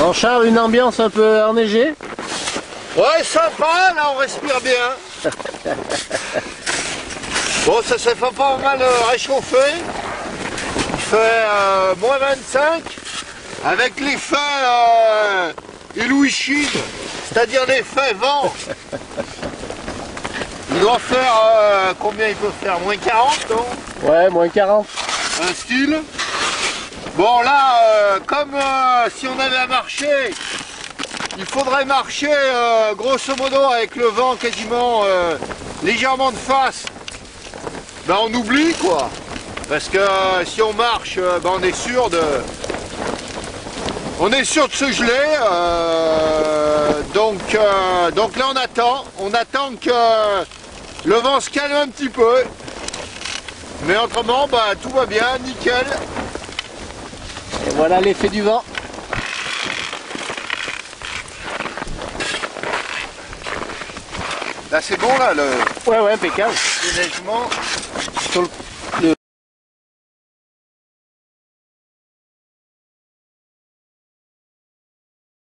Bon Charles, une ambiance un peu enneigée? Ouais, sympa, là on respire bien. Bon, ça s'est fait pas mal réchauffé. Il fait moins 25 avec l'effet Ilouichide, c'est-à-dire l'effet vent. Il doit faire combien il peut faire? Moins 40, non? Ouais, moins 40. Un style. Bon là, comme si on avait à marcher, il faudrait marcher grosso modo avec le vent quasiment légèrement de face. Ben on oublie quoi. Parce que si on marche, ben on est sûr de. On est sûr de se geler. Donc là on attend que le vent se calme un petit peu. Mais autrement, ben, tout va bien, nickel. Et voilà l'effet du vent. Là c'est bon là le Ouais, impeccable. déneigement. Sur le